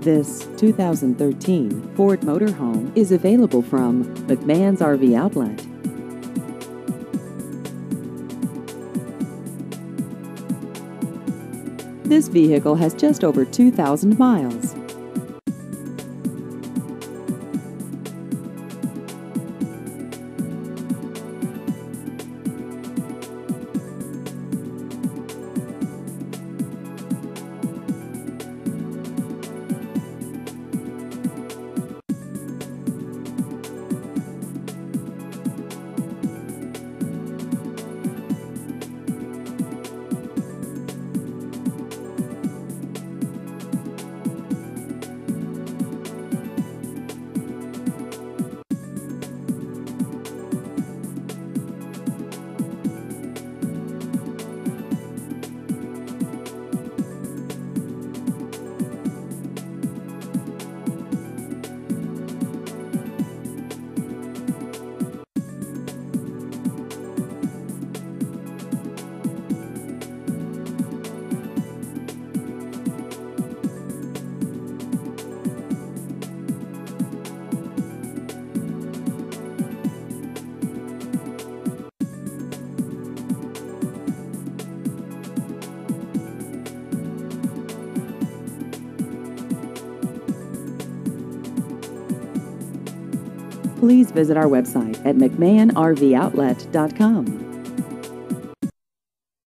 This 2013 Ford motorhome is available from McMahon's RV Outlet. This vehicle has just over 2,000 miles. Please visit our website at mcmahonrvoutlet.com.